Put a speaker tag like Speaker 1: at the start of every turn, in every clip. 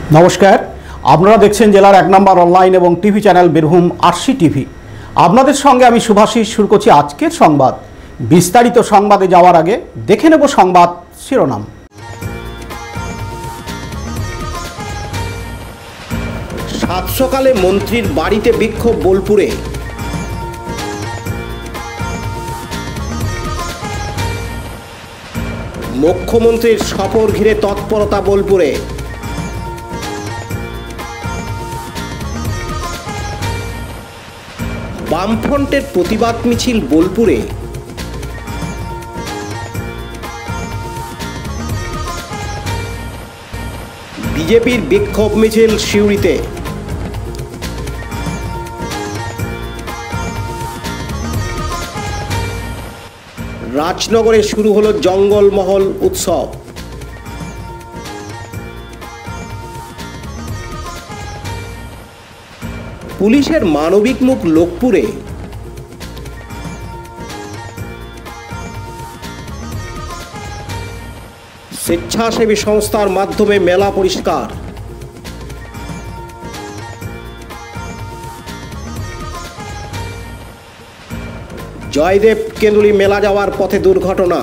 Speaker 1: নমস্কার, আপনারা দেখছেন জেলার 1 নম্বর অনলাইন এবং TV channel Birbhum RC TV. আপনাদের সঙ্গে আমি শুভাশিস শুরু করছি আজকের সংবাদ। বিস্তারিত সংবাদে যাওয়ার আগে দেখে নেব সংবাদ শিরোনাম।
Speaker 2: সাত সকালে মন্ত্রীর বাড়িতে বিক্ষোভ বোলপুরে। মুখ্যমন্ত্রীর সফর ঘিরে তৎপরতা বোলপুরে। বামফ্রন্টের প্রতিবাদ মিছিল বোলপুরে। বিজেপির বিক্ষোভ মিছিল সিউড়িতে। রাজনগরে শুরু হলো জঙ্গলমহল উৎসব। পুলিশের মানবিক মুখ লোকপুরে। স্বেচ্ছাসেবী সংস্থার মাধ্যমে মেলা পরিষ্কার। জয়দেব কেন্দুলি মেলা যাওয়ার পথে দুর্ঘটনা।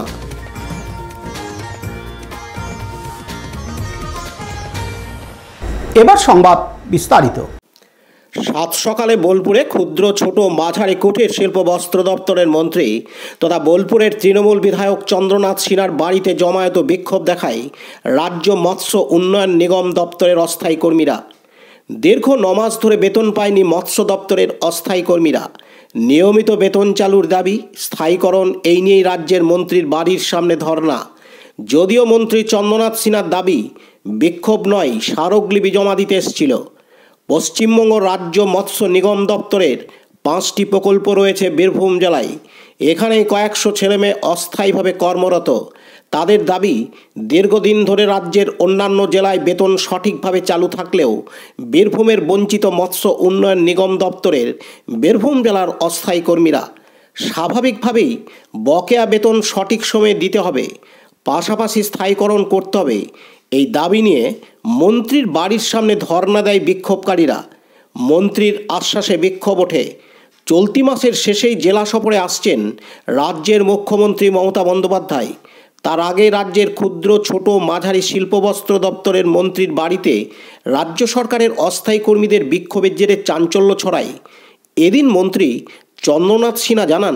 Speaker 1: এবার সংবাদ বিস্তারিত।
Speaker 2: সাত সকালে বোলপুরে ক্ষুদ্র ছোট মাঝারি কুটির শিল্প বস্ত্র দপ্তরের মন্ত্রী তথা বোলপুরের তৃণমূল বিধায়ক চন্দ্রনাথ সিনহার বাড়িতে জমায়েত বিক্ষোভ দেখায় রাজ্য মৎস্য উন্নয়ন নিগম দপ্তরের অস্থায়ী কর্মীরা। দীর্ঘ 9 মাস ধরে বেতন পায়নি মৎস্য দপ্তরের অস্থায়ী কর্মীরা। নিয়মিত বেতন চালুর দাবি, স্থায়ীকরণ, এই নিয়েই রাজ্যের মন্ত্রীর বাড়ির সামনে ধর্না। যদিও মন্ত্রী চন্দ্রনাথ সিনহার দাবি বিক্ষোভ নয়, স্মারকলিপি জমা দিতে এসেছিল। পশ্চিমবঙ্গ রাজ্য মৎস্য নিগম দপ্তরের 5টি প্রকল্প রয়েছে বীরভূম জেলায়। এখানে কয়েকশো ছেলেমেয়ে অস্থায়ীভাবে কর্মরত। তাদের দাবি, দীর্ঘদিন ধরে রাজ্যের অন্যান্য জেলায় বেতন সঠিকভাবে চালু থাকলেও বীরভূমের বঞ্চিত মৎস্য উন্নয়ন নিগম দপ্তরের বীরভূম জেলার অস্থায়ী কর্মীরা। স্বাভাবিকভাবেই বকেয়া বেতন সঠিক সময়ে দিতে হবে, পাশাপাশি স্থায়ীকরণ করতে হবে। এই দাবি নিয়ে মন্ত্রীর বাড়ির সামনে ধর্ণা দেয় বিক্ষোভকারীরা। মন্ত্রীর আশ্বাসে বিক্ষোভ ওঠে। চলতি মাসের শেষেই জেলা সফরে আসছেন রাজ্যের মুখ্যমন্ত্রী মমতা বন্দ্যোপাধ্যায়। তার আগে রাজ্যের ক্ষুদ্র ছোট মাঝারি শিল্পবস্ত্র দপ্তরের মন্ত্রীর বাড়িতে রাজ্য সরকারের অস্থায়ী কর্মীদের বিক্ষোভের জেরে চাঞ্চল্য ছড়ায়। এদিন মন্ত্রী চন্দ্রনাথ সিনহা জানান,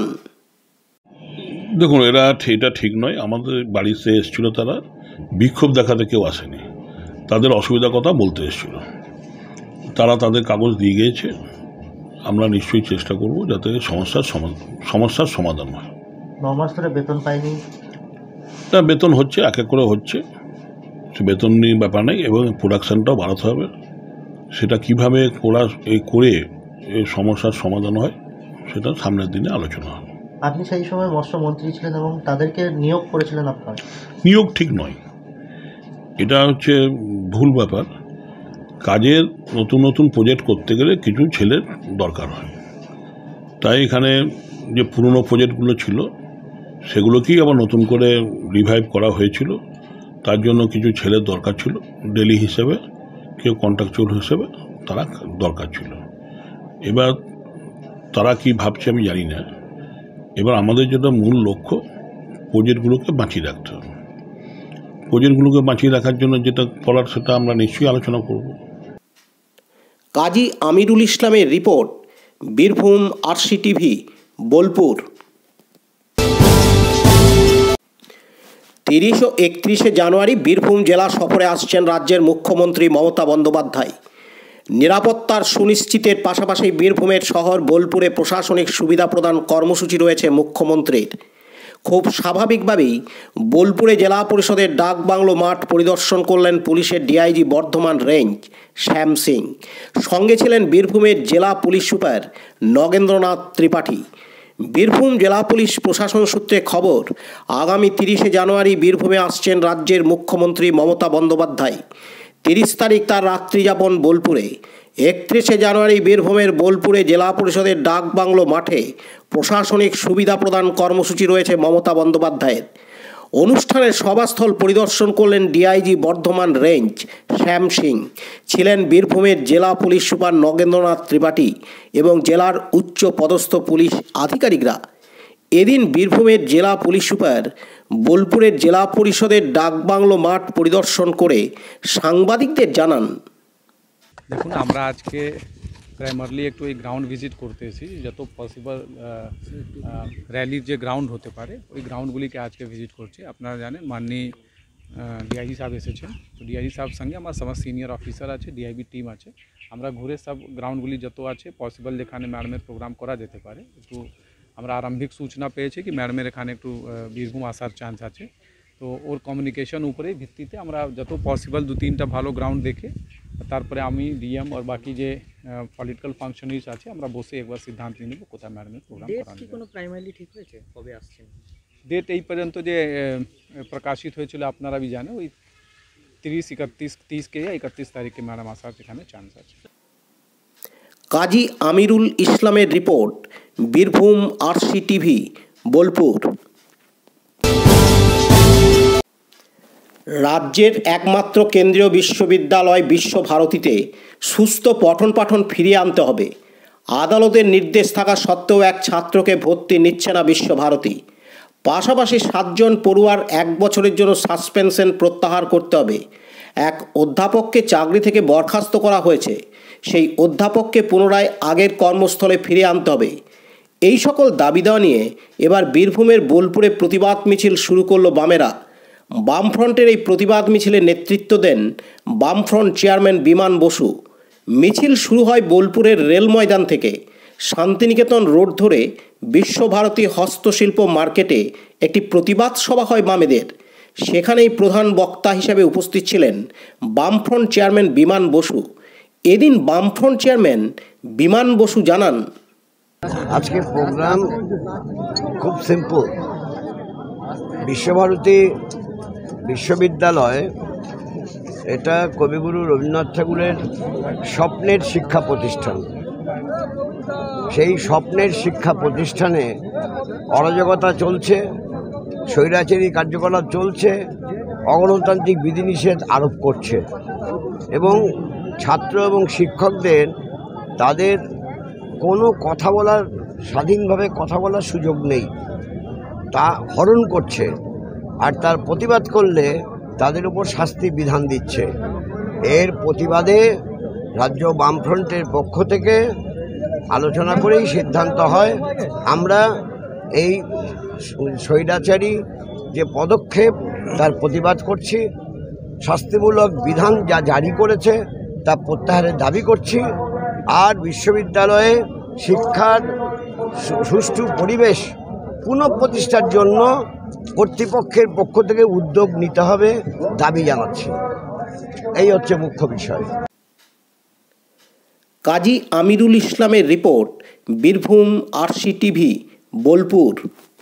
Speaker 3: দেখুন, এটা ঠিক নয়। আমাদের বাড়িতে এসেছিল, তারা বিক্ষোভ দেখাতে কেউ আসেনি, তাদের অসুবিধার কথা বলতে এসেছিল। তারা তাদের কাগজ দিয়ে গিয়েছে। আমরা নিশ্চয়ই চেষ্টা করব যাতে সমস্যার সমাধান হয়।
Speaker 4: 9 মাস ধরে বেতন পাইনি।
Speaker 3: তা বেতন হচ্ছে, এক এক করে হচ্ছে, বেতন নিয়ে ব্যাপার নেই, এবং প্রোডাকশানটাও বাড়াতে হবে। সেটা কীভাবে করে এই সমস্যার সমাধান হয় সেটা সামনের দিনে আলোচনা হবে।
Speaker 4: আপনি সেই সময় মৎস্যমন্ত্রী ছিলেন এবং তাদেরকে নিয়োগ করেছিলেন আপনার।
Speaker 3: নিয়োগ ঠিক নয়, এটা হচ্ছে ভুল ব্যাপার। কাজের নতুন নতুন প্রজেক্ট করতে গেলে কিছু ছেলের দরকার হয়। তাই এখানে যে পুরনো প্রজেক্টগুলো ছিল সেগুলোকেই আবার নতুন করে রিভাইভ করা হয়েছিল। তার জন্য কিছু ছেলের দরকার ছিল, ডেলি হিসেবে, কেউ কন্ট্রাকচুয়াল হিসেবে তারা দরকার ছিল। এবার তারা কি ভাবছে আমি জানি না। এবার আমাদের যেটা মূল লক্ষ্য, প্রজেক্টগুলোকে বাঁচিয়ে রাখতে হবে। প্রজেক্টগুলোকে বাঁচিয়ে রাখার জন্য যেটা করার সেটা আমরা নিশ্চয়ই আলোচনা করব।
Speaker 2: কাজী আমিরুল ইসলামের report, Birbhum RC TV, Bolpur. 30 ও 31 জানুয়ারি বীরভূম জেলা সফরে আসছেন রাজ্যের মুখ্যমন্ত্রী মমতা বন্দ্যোপাধ্যায়। নিরাপত্তার সুনিশ্চিতের পাশাপাশি বীরভূমের শহর বোলপুরে প্রশাসনিক সুবিধা প্রদান কর্মসূচি রয়েছে মুখ্যমন্ত্রীর। খুব স্বাভাবিকভাবেই বোলপুরে জেলা পরিষদের ডাকবাংলো মাঠ পরিদর্শন করলেন পুলিশের ডিআইজি বর্ধমান রেঞ্জ শ্যাম সিং। সঙ্গে ছিলেন বীরভূমের জেলা পুলিশ সুপার নগেন্দ্রনাথ ত্রিপাঠী। বীরভূম জেলা পুলিশ প্রশাসন সূত্রে খবর, আগামী 30 জানুয়ারি বীরভূমে আসছেন রাজ্যের মুখ্যমন্ত্রী মমতা বন্দ্যোপাধ্যায়। 30 তারিখ তার রাত্রিযাপন বোলপুরে। 31 জানুয়ারি বীরভূমের বোলপুরে জেলা পরিষদের ডাকবাংলো মাঠে প্রশাসনিক সুবিধা প্রদান কর্মসূচি রয়েছে মমতা বন্দ্যোপাধ্যায়ের। অনুষ্ঠানের সভাস্থল পরিদর্শন করলেন ডিআইজি বর্ধমান রেঞ্জ শ্যাম সিং। ছিলেন বীরভূমের জেলা পুলিশ সুপার নগেন্দ্রনাথ ত্রিপাঠী এবং জেলার উচ্চ পদস্থ পুলিশ আধিকারিকরা। এদিন বীরভূমের জেলা পুলিশ সুপার বোলপুরের জেলা পরিষদের ডাকবাংলো মাঠ পরিদর্শন করে সাংবাদিকদের জানান,
Speaker 5: দেখুন আমরা আজকে প্রাইমারলি একটু এই গ্রাউন্ড ভিজিট করতে এসেছি, যত পসিবল র্যালির যে গ্রাউন্ড হতে পারে ওই গ্রাউন্ডগুলিকে আজকে ভিজিট করছি। আপনারা জানেন মাননীয় ডিআইজি সাহেব এসেছেন, তো ডিআইজি সাহেব সঙ্গে আমার সমস্ত সিনিয়র অফিসার আছে, ডিআইবি টিম আছে। আমরা ঘুরে সব গ্রাউন্ডগুলি যত আছে পসিবল যেখানে ম্যাডামের প্রোগ্রাম করা যেতে পারে, একটু আমরা আরম্ভিক সূচনা পেয়েছি কি ম্যাডামের এখানে একটু বীরভূম আসার চান্স আছে, তো ওর কমিউনিকেশন উপরে ভিত্তিতে আমরা যত পসিবল 2-3টা ভালো গ্রাউন্ড দেখে তারপরে আমি ডিএম আর বাকি যে পলিটিক্যাল ফাংশনারিজ আছে আমরা বসে একবার সিদ্ধান্ত নিয়ে নেব কোথায় ম্যাডামের প্রোগ্রাম করা হবে।
Speaker 6: কোনো প্রাইমারি ঠিক হয়েছে, কবে আসছেন?
Speaker 5: ডেট এই পর্যন্ত যে প্রকাশিত হয়েছিল আপনারা भी জানেন, ওই 30 কে 31 তারিখে ম্যাডাম আসার এখানে চান্স আছে।
Speaker 2: কাজী আমিরুল ইসলামের report, Birbhum RC TV, Bolpur. রাজ্যের একমাত্র কেন্দ্রীয় বিশ্ববিদ্যালয় বিশ্বভারতীতে সুস্থ পঠন পাঠন ফিরিয়ে আনতে হবে। আদালতের নির্দেশ থাকা সত্ত্বেও এক ছাত্রকে ভর্তি নিচ্ছে না বিশ্বভারতী। পাশাপাশি 7 জন পড়ুয়ার 1 বছরের জন্য সাসপেনশন প্রত্যাহার করতে হবে। এক অধ্যাপককে চাকরি থেকে বরখাস্ত করা হয়েছে, সেই অধ্যাপককে পুনরায় আগের কর্মস্থলে ফিরিয়ে আনতে হবে। এই সকল দাবি দেওয়া নিয়ে এবার বীরভূমের বোলপুরে প্রতিবাদ মিছিল শুরু করল বামেরা। বামফ্রন্টের এই প্রতিবাদ মিছিলে নেতৃত্ব দেন বামফ্রন্ট চেয়ারম্যান বিমান বসু। মিছিল শুরু হয় বোলপুরের রেল ময়দান থেকে। শান্তিনিকেতন রোড ধরে বিশ্বভারতী হস্তশিল্প মার্কেটে একটি প্রতিবাদ সভা হয় বামেদের। সেখানেই প্রধান বক্তা হিসেবে উপস্থিত ছিলেন বামফ্রন্ট চেয়ারম্যান বিমান বসু। এদিন বামফ্রন্ট চেয়ারম্যান বিমান বসু জানান,
Speaker 7: আজকে প্রোগ্রাম খুব সিম্পল। বিশ্বভারতী বিশ্ববিদ্যালয় এটা কবিগুরু রবীন্দ্রনাথ ঠাকুরের স্বপ্নের শিক্ষা প্রতিষ্ঠান। সেই স্বপ্নের শিক্ষা প্রতিষ্ঠানে অরাজকতা চলছে, স্বৈরাচারী কার্যকলাপ চলছে, অগণতান্ত্রিক বিধিনিষেধ আরোপ করছে এবং ছাত্র এবং শিক্ষকদের তাদের কোনো কথা বলার, স্বাধীনভাবে কথা বলার সুযোগ নেই, তা হরণ করছে। আর তার প্রতিবাদ করলে তাদের উপর শাস্তি বিধান দিচ্ছে। এর প্রতিবাদে রাজ্য বামফ্রন্টের পক্ষ থেকে আলোচনা করেই সিদ্ধান্ত হয় আমরা এই স্বৈরাচারী যে পদক্ষেপ তার প্রতিবাদ করছি। শাস্তিমূলক বিধান যা জারি করেছে তা প্রত্যাহারের দাবি করছি। আর বিশ্ববিদ্যালয়ে শিক্ষার সুষ্ঠু পরিবেশ পুনঃপ্রতিষ্ঠার জন্য কর্তৃপক্ষের পক্ষ থেকে উদ্যোগ নিতে হবে দাবি জানাচ্ছি। এই হচ্ছে মুখ্য বিষয়।
Speaker 2: কাজী আমিরুল ইসলামের report, Birbhum RC TV, Bolpur.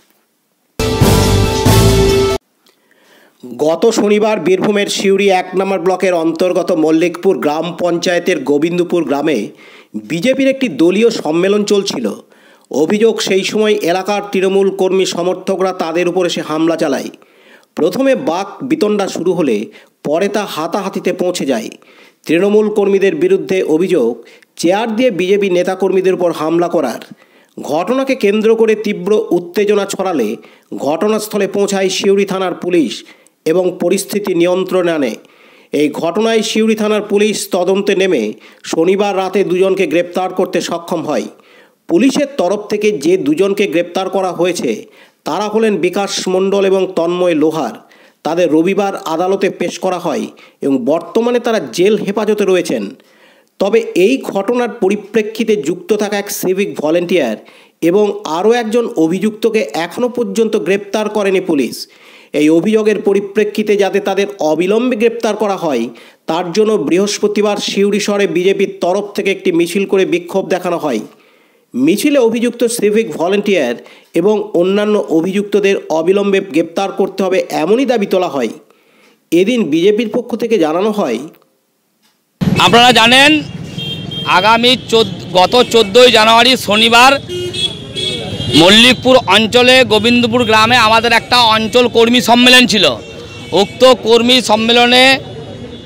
Speaker 2: গত শনিবার বীরভূমের সিউড়ি 1 নম্বর ব্লকের অন্তর্গত মল্লিকপুর গ্রাম পঞ্চায়েতের গোবিন্দপুর গ্রামে বিজেপির একটি দলীয় সম্মেলন চলছিল। অভিযোগ, সেই সময় এলাকার তৃণমূল কর্মী সমর্থকরা তাদের উপর এসে হামলা চালায়। প্রথমে বাক বিতণ্ডা শুরু হলে পরে তা হাতাহাতিতে পৌঁছে যায়। তৃণমূল কর্মীদের বিরুদ্ধে অভিযোগ চেয়ার দিয়ে বিজেপি নেতাকর্মীদের উপর হামলা করার। ঘটনাকে কেন্দ্র করে তীব্র উত্তেজনা ছড়ালে ঘটনাস্থলে পৌঁছায় সিউড়ি থানার পুলিশ এবং পরিস্থিতি নিয়ন্ত্রণে আনে। এই ঘটনায় সিউড়ি থানার পুলিশ তদন্তে নেমে শনিবার রাতে 2 জনকে গ্রেপ্তার করতে সক্ষম হয়। পুলিশের তরফ থেকে যে 2 জনকে গ্রেপ্তার করা হয়েছে তারা হলেন বিকাশ মণ্ডল এবং তন্ময় লোহার। তাদের রবিবার আদালতে পেশ করা হয় এবং বর্তমানে তারা জেল হেফাজতে রয়েছেন। তবে এই ঘটনার পরিপ্রেক্ষিতে যুক্ত থাকা এক সিভিক ভলেন্টিয়ার এবং আরও একজন অভিযুক্তকে এখনও পর্যন্ত গ্রেপ্তার করেনি পুলিশ। এই অভিযোগের পরিপ্রেক্ষিতে যাতে তাদের অবিলম্বে গ্রেপ্তার করা হয় তার জন্য বৃহস্পতিবার সিউড়ি শহরে বিজেপির তরফ থেকে একটি মিছিল করে বিক্ষোভ দেখানো হয়। মিছিলে অভিযুক্ত সিভিক ভলেন্টিয়ার এবং অন্যান্য অভিযুক্তদের অবিলম্বে গ্রেপ্তার করতে হবে এমনই দাবি তোলা হয়। এদিন বিজেপির পক্ষ থেকে জানানো হয়,
Speaker 8: আপনারা জানেন আগামী গত 14ই জানুয়ারি শনিবার মল্লিকপুর অঞ্চলে গোবিন্দপুর গ্রামে আমাদের একটা অঞ্চল কর্মী সম্মেলন ছিল। উক্ত কর্মী সম্মেলনে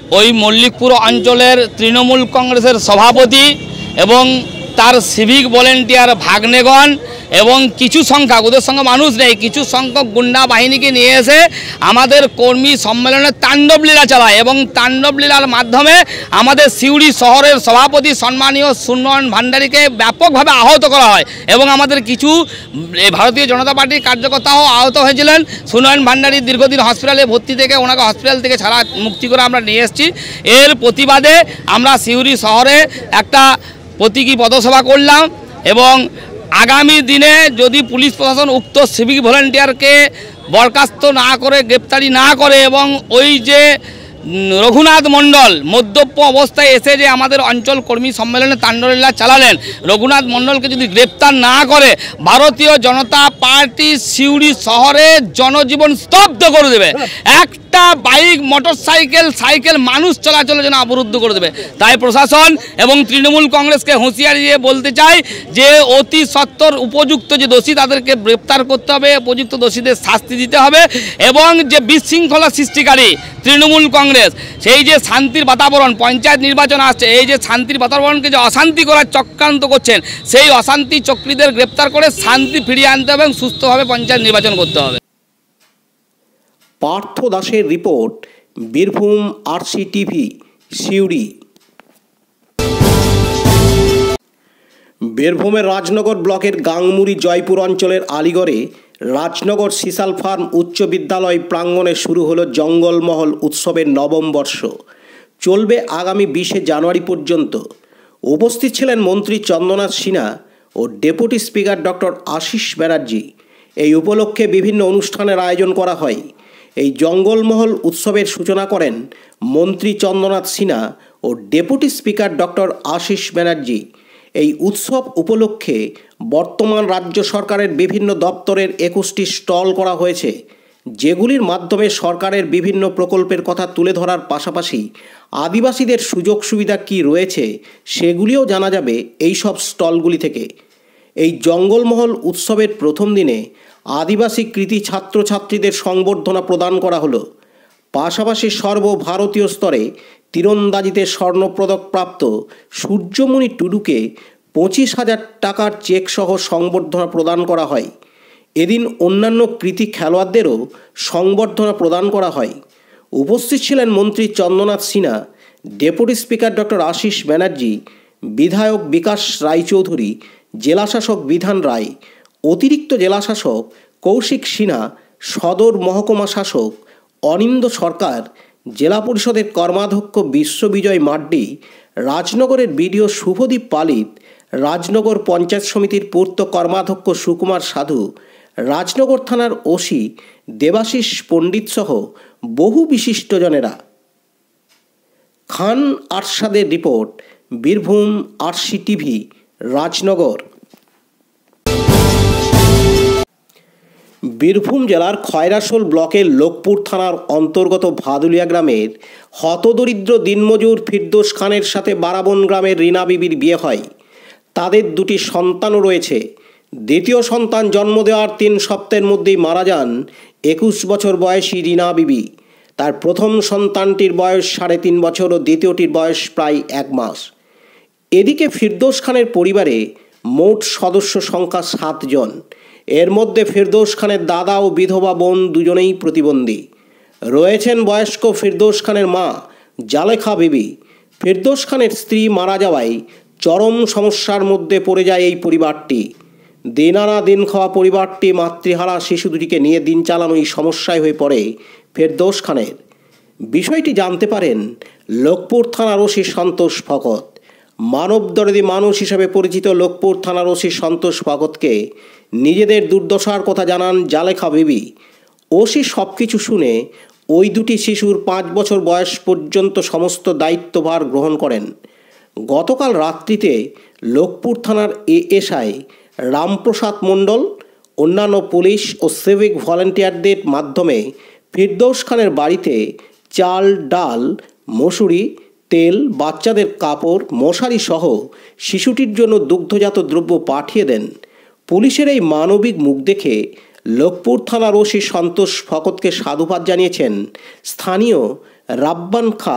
Speaker 8: ওই মল্লিকপুর অঞ্চলের তৃণমূল কংগ্রেসের সভাপতি এবং তার সিভিক ভলেন্টিয়ার ভাগ্নেগণ এবং কিছু সংখ্যক, ওদের সঙ্গে মানুষ নেই, কিছু সংখ্যক গুন্ডা বাহিনীকে নিয়ে এসে আমাদের কর্মী সম্মেলনে তাণ্ডবলীলা চালায় এবং তাণ্ডবলীলার মাধ্যমে আমাদের সিউড়ি শহরের সভাপতি সম্মানীয় সুনয়ন ভান্ডারীকে ব্যাপকভাবে আহত করা হয় এবং আমাদের কিছু ভারতীয় জনতা পার্টির কার্যকর্তাও আহত হয়েছিলেন। সুনয়ন ভান্ডারী দীর্ঘদিন হসপিটালে ভর্তি থেকে ওনাকে হসপিটাল থেকে ছাড়া মুক্তি করে আমরা নিয়ে এসেছি। এর প্রতিবাদে আমরা সিউড়ি শহরে একটা প্রতীকী পথসভা করলাম এবং আগামী দিনে যদি পুলিশ প্রশাসন উক্ত সিভিক ভলেন্টিয়ারকে বরখাস্ত না করে, গ্রেপ্তারি না করে এবং ওই যে রঘুনাথ মণ্ডল মদ্যপ অবস্থায় এসে যে আমাদের অঞ্চল কর্মী সম্মেলনে তাণ্ডবলীলা চালালেন, রঘুনাথ মণ্ডলকে যদি গ্রেপ্তার না করে ভারতীয় জনতা পার্টি সিউড়ি শহরে জনজীবন স্তব্ধ করে দেবে। একটা বাইক, মোটরসাইকেল, সাইকেল মানুষ চলাচলের জন্য অবরুদ্ধ করে দেবে। তাই প্রশাসন এবং তৃণমূল কংগ্রেসকে হুঁশিয়ারি দিয়ে বলতে চাই যে অতি সত্বর উপযুক্ত যে দোষী তাদেরকে গ্রেপ্তার করতে হবে, উপযুক্ত দোষীদের শাস্তি দিতে হবে এবং যে বিশৃঙ্খলা সৃষ্টিকারী তৃণমূল কংগ্রেস সেই যে শান্তির বাতাবরণ, পঞ্চায়েত নির্বাচন আসছে, এই যে শান্তির বাতাবরণকে যে অশান্তি করার চক্রান্ত করছেন, সেই অশান্তি চক্রীদের গ্রেপ্তার করে শান্তি ফিরিয়ে আনতে হবে এবং সুস্থভাবে পঞ্চায়েত নির্বাচন করতে হবে।
Speaker 2: পার্থ দাসের রিপোর্ট, বীরভূম RCTV, সিউড়ি। বীরভূমের রাজনগর ব্লকের গাংমুড়ি জয়পুর অঞ্চলের আলিগড়ে রাজনগর সিসাল ফার্ম উচ্চ বিদ্যালয় প্রাঙ্গণে শুরু হলো জঙ্গলমহল উৎসবের নবম বর্ষ। চলবে আগামী 20শে জানুয়ারি পর্যন্ত। উপস্থিত ছিলেন মন্ত্রী চন্দ্রনাথ সিনহা ও deputy speaker doctor Ashis Banerjee. এই উপলক্ষে বিভিন্ন অনুষ্ঠানের আয়োজন করা হয়। এই জঙ্গলমহল উৎসবের সূচনা করেন মন্ত্রী চন্দ্রনাথ সিনহা ও deputy speaker doctor Ashis Banerjee. এই উৎসব উপলক্ষে বর্তমান রাজ্য সরকারের বিভিন্ন দপ্তরের 21টি স্টল করা হয়েছে, যেগুলির মাধ্যমে সরকারের বিভিন্ন প্রকল্পের কথা তুলে ধরার পাশাপাশি আদিবাসীদের সুযোগ সুবিধা কী রয়েছে সেগুলিও জানা যাবে এই সব স্টলগুলি থেকে। এই জঙ্গলমহল উৎসবের প্রথম দিনে আদিবাসী কৃতি ছাত্রছাত্রীদের সংবর্ধনা প্রদান করা হলো। পাশাপাশি সর্বভারতীয় স্তরে তীরন্দাজিতে স্বর্ণপদক প্রাপ্ত সূর্যমণি টুডুকে 25,000 টাকার চেক সহ সংবর্ধনা প্রদান করা হয়। এদিন অন্যান্য কৃতি খেলোয়াড়দেরও সংবর্ধনা প্রদান করা হয়। উপস্থিত ছিলেন মন্ত্রী Chandranath Sinha, deputy speaker doctor Ashis Banerjee, বিধায়ক বিকাশ রায়চৌধুরী, জেলাশাসক বিধান রায়, অতিরিক্ত জেলাশাসক কৌশিক সিনহা, সদর মহকুমা শাসক অনিন্দ সরকার, জেলা পরিষদের কর্মাধ্যক্ষ বিশ্ববিজয় মাড্ডি, রাজনগরের বিডিও শুভদীপ পালিত, রাজনগর পঞ্চায়েত সমিতির পূর্ত কর্মাধ্যক্ষ সুকুমার সাধু, রাজনগর থানার ওসি দেবাশিস পণ্ডিত সহ বহু বিশিষ্টজনেরা। খান আরশাদের রিপোর্ট, বীরভূম RCTV, রাজনগর। বীরভূম জেলার খয়রাশোল ব্লকের লোকপুর থানার অন্তর্গত ভাদুলিয়া গ্রামের হতদরিদ্র দিনমজুর ফিরদৌস খানের সাথে বারাবন গ্রামের রীনা বিবির বিয়ে হয়। তাদের দুটি সন্তানও রয়েছে। দ্বিতীয় সন্তান জন্ম দেওয়ার 3 সপ্তাহের মধ্যেই মারা যান 21 বছর বয়সী রীনা বিবি। তার প্রথম সন্তানটির বয়স 3.5 বছর ও দ্বিতীয়টির বয়স প্রায় 1 মাস। এদিকে ফিরদৌস খানের পরিবারে মোট সদস্য সংখ্যা 7 জন। এর মধ্যে ফিরদৌস খানের দাদা ও বিধবা বোন দুজনেই প্রতিবন্ধী। রয়েছেন বয়স্ক ফিরদৌস খানের মা জালেখা বিবি। ফিরদৌস খানের স্ত্রী মারা যাওয়ায় চরম সমস্যার মধ্যে পড়ে যায় এই পরিবারটি। দিন আনা দিন খাওয়া পরিবারটি মাতৃহারা শিশু দুটিকে নিয়ে দিন চালানোই সমস্যায় হয়ে পড়ে ফিরদৌস খানের। বিষয়টি জানতে পারেন লোকপুর থানার ওসি সন্তোষ ভগত। মানবদরদী মানুষ হিসেবে পরিচিত লোকপুর থানার ওসি সন্তোষ ভগতকে নিজেদের দুর্দশার কথা জানান জালেখা বিবি। ওসি সব কিছু শুনে ওই দুটি শিশুর 5 বছর বয়স পর্যন্ত সমস্ত দায়িত্বভার গ্রহণ করেন। গতকাল রাত্রিতে লোকপুর থানার ASI রামপ্রসাদ মণ্ডল, অন্যান্য পুলিশ ও সিভিক ভলেন্টিয়ারদের মাধ্যমে ফিরদৌস খানের বাড়িতে চাল, ডাল, মসুরি, তেল, বাচ্চাদের কাপড়, মশারি সহ শিশুটির জন্য দুগ্ধজাত দ্রব্য পাঠিয়ে দেন। পুলিশের এই মানবিক মুখ দেখে লোকপুর থানার ওসি সন্তোষ ভগতকে সাধুবাদ জানিয়েছেন স্থানীয় রাব্বান খা,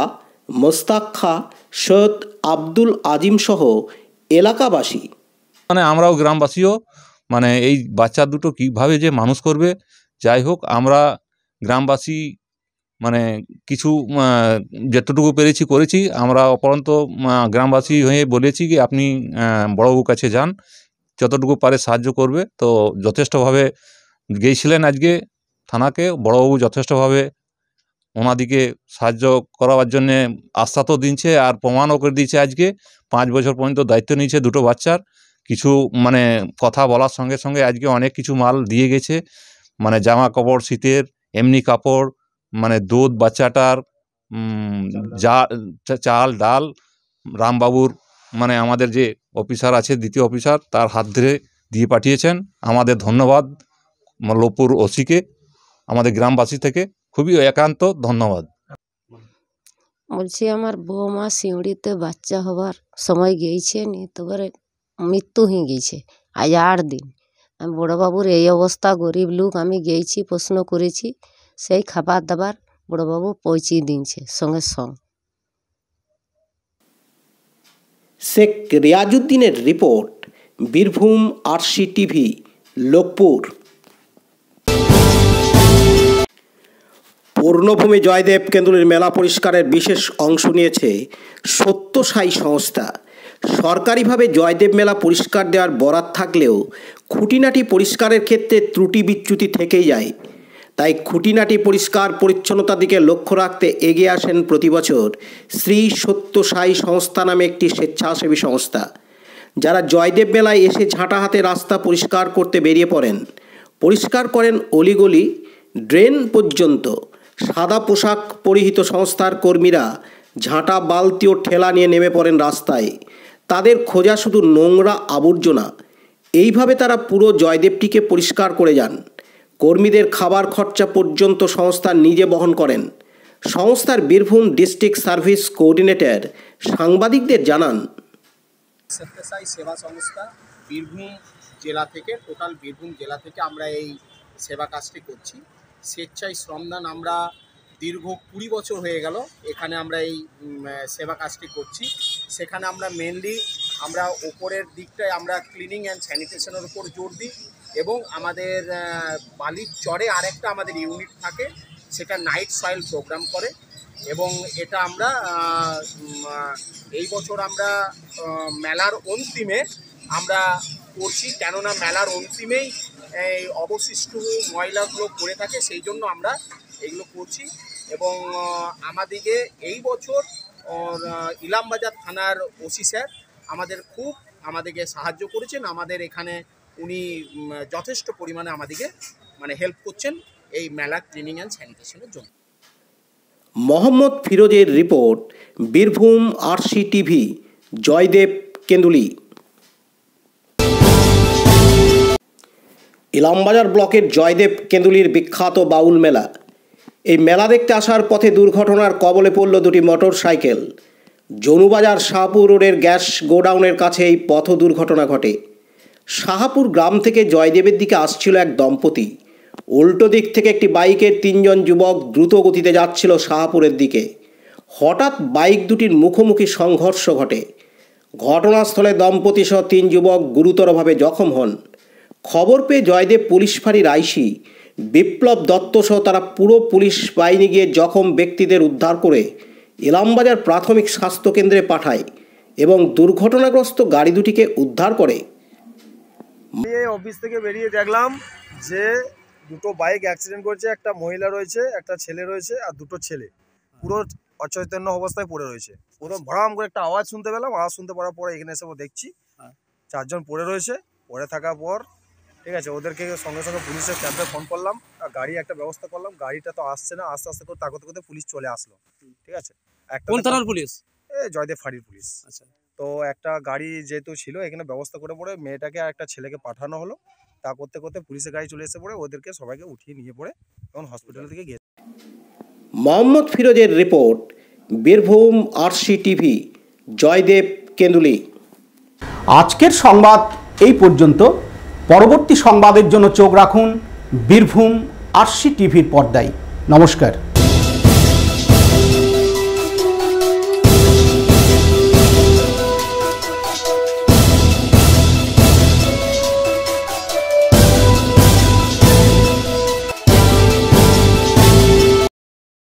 Speaker 2: মোস্তাক খা, সৈয়দ আব্দুল আজিম সহ এলাকাবাসী।
Speaker 9: মানে আমরাও গ্রামবাসীও মানে এই বাচ্চা দুটো কীভাবে যে মানুষ করবে, যাই হোক আমরা গ্রামবাসী মানে কিছু যতটুকু পেরেছি করেছি। আমরা অপরন্ত গ্রামবাসী হয়ে বলেছি কি আপনি বড়বাবুর কাছে যান, যতটুকু পারে সাহায্য করবে। তো যথেষ্টভাবে গিয়েছিলেন আজকে থানাকে, বড়বাবু যথেষ্টভাবে ওনাদিকে সাহায্য করার জন্যে আস্থা তো দিচ্ছে আর প্রমাণও করে দিয়েছে। আজকে 5 বছর পর্যন্ত দায়িত্ব নিয়েছে দুটো বাচ্চার, কিছু মানে কথা বলার সঙ্গে সঙ্গে আজকে অনেক কিছু মাল দিয়ে গেছে, মানে জামা কাপড় শীতের, এমনি কাপড়, মানে দুধ বাচ্চাটার, চাল ডাল রামবাবুর মানে আমাদের যে অফিসার আছে দ্বিতীয় অফিসার তার হাত ধরে দিয়ে পাঠিয়েছেন। আমাদের ধন্যবাদ লোপুর ওসিকে, আমাদের গ্রামবাসী থেকে খুবই একান্ত ধন্যবাদ।
Speaker 10: বলছি আমার বৌমা সিউড়িতে বাচ্চা হবার সময় গিয়েছে নি, তারপরে মৃত্যু হয়ে গিয়েছে আজ 8 দিন। আমি বড়োবাবুর এই অবস্থা, গরিব লোক, আমি গিয়েছি প্রশ্ন করেছি, সেই খাবার দাবার বড়োবাবু পৌঁছে দিচ্ছে সঙ্গে সঙ্গে।
Speaker 2: শেখ রিয়াজউদ্দিনের report, Birbhum RC TV, Lokpur. পূর্ণভূমি জয়দেব কেন্দুলির মেলা পরিষ্কারের বিশেষ অংশ নিয়েছে সত্যসাই সংস্থা। সরকারিভাবে জয়দেব মেলা পরিষ্কার দেওয়ার বরাত থাকলেও খুঁটিনাটি পরিষ্কারের ক্ষেত্রে ত্রুটি বিচ্যুতি থেকেই যায়। তাই খুঁটিনাটি পরিষ্কার পরিচ্ছন্নতার দিকে লক্ষ্য রাখতে এগিয়ে আসেন প্রতিবছর শ্রী সত্যসাই সংস্থা নামে একটি স্বেচ্ছাসেবী সংস্থা, যারা জয়দেব মেলায় এসে ঝাঁটা হাতে রাস্তা পরিষ্কার করতে বেরিয়ে পড়েন। পরিষ্কার করেন অলিগলি, ড্রেন পর্যন্ত। সাদা পোশাক পরিহিত সংস্থার কর্মীরা ঝাঁটা, বালতি ও ঠেলা নিয়ে নেমে পড়েন রাস্তায়। তাদের খোঁজা শুধু নোংরা আবর্জনা। এইভাবে তারা পুরো জয়দেবটিকে পরিষ্কার করে যান। কর্মীদের খাবার খরচা পর্যন্ত সংস্থা নিজে বহন করেন। সংস্থার বীরভূম ডিস্ট্রিক্ট সার্ভিস কোঅর্ডিনেটর সাংবাদিকদের জানান,
Speaker 11: সত্যসাই সেবা সংস্থা বীরভূম জেলা থেকে, টোটাল বীরভূম জেলা থেকে আমরা এই সেবা কাজটি করছি। স্বেচ্ছায় শ্রমদান আমরা দীর্ঘ 20 বছর হয়ে গেল এখানে আমরা এই সেবা কাজটি করছি। সেখানে আমরা মেনলি আমরা ওপরের দিকটায় আমরা ক্লিনিং অ্যান্ড স্যানিটেশনের উপর জোর দিই, এবং আমাদের বালির চরে আরেকটা আমাদের ইউনিট থাকে, সেটা নাইট সয়েল প্রোগ্রাম করে। এবং এটা আমরা এই বছর আমরা মেলার অন্তিমে আমরা করছি, কেননা মেলার অন্তিমেই এই অবশিষ্ট ময়লাগুলো পড়ে থাকে, সেই জন্য আমরা এগুলো করছি। এবং আমাদেরকে এই বছর ইলামবাজার থানার ওসি স্যার আমাদেরকে সাহায্য করেছেন। আমাদের এখানে উনি যথেষ্ট পরিমাণে আমাদেরকে মানে হেল্প করছেন এই মেলা ক্লিনিং অ্যান্ড স্যানিটেশনের জন্য।
Speaker 2: মোহাম্মদ ফিরোজের report, Birbhum RC TV, Joydeb Kenduli. Ilambazar ব্লকের জয়দেব কেন্দুলির বিখ্যাত বাউল মেলা। এই মেলা দেখতে আসার পথে দুর্ঘটনার কবলে পড়ল দুটি মোটর সাইকেল। জনুবাজার শাহপুর রোডের গ্যাস গোডাউনের কাছে এই পথ দুর্ঘটনা ঘটে। শাহপুর গ্রাম থেকে জয়দেবের দিকে আসছিল এক দম্পতি। উল্টো দিক থেকে একটি বাইকের 3 জন যুবক দ্রুত গতিতে যাচ্ছিল শাহপুরের দিকে। হঠাৎ বাইক দুটির মুখোমুখি সংঘর্ষ ঘটে। ঘটনাস্থলে দম্পতি সহ 3 যুবক গুরুতরভাবে জখম হন। খবর পেয়ে জয়দেব পুলিশ ফাঁড়ির আইসি বিপ্লব দত্ত সহ তারা পুরো পুলিশ বাহিনী গিয়ে জখম ব্যক্তিদের উদ্ধার করে ইলামবাজার প্রাথমিক স্বাস্থ্যকেন্দ্রে পাঠায় এবং দুর্ঘটনাগ্রস্ত গাড়ি দুটিকে উদ্ধার করে।
Speaker 12: অফিস থেকে বেরিয়ে দেখলাম যে দুটো বাইক অ্যাক্সিডেন্ট করেছে, একটা মহিলা রয়েছে, একটা ছেলে রয়েছে, আর দুটো ছেলে পুরো অচৈতন্য অবস্থায় পড়ে রয়েছে। প্রথম ভরাম করে একটা আওয়াজ শুনতে পেলাম, আওয়াজ শুনতে পাওয়ার পরে এখানে এসে দেখছি 4 জন পড়ে রয়েছে। পড়ে থাকার পর ঠিক আছে, ওদেরকে সঙ্গে সঙ্গে পুলিশের ক্যাম্পে ফোন করলাম, গাড়ি একটা ব্যবস্থা করলাম। গাড়িটা তো আসছে না, আস্তে আস্তে করে তাকতে করতে পুলিশ চলে আসলো। ঠিক আছে, কোন থানার পুলিশ? জয়দেব ফাঁড়ির পুলিশ। আচ্ছা, তো একটা গাড়ি যেহেতু ছিল এখানে ব্যবস্থা করে পড়ে মেয়েটাকে আর একটা ছেলেকে পাঠানো হলো। তা করতে করতে পুলিশের গাড়ি চলে এসে পড়ে ওদেরকে সবাইকে উঠিয়ে নিয়ে পড়ে এখন হসপিটাল থেকে গিয়ে।
Speaker 2: মোহাম্মদ ফিরোজের report, Birbhum RC TV, Joydeb Kenduli.
Speaker 1: আজকের সংবাদ এই পর্যন্ত। পরবর্তী সংবাদের জন্য চোখ রাখুন বীরভূম আরসি টিভির পর্দায়। নমস্কার।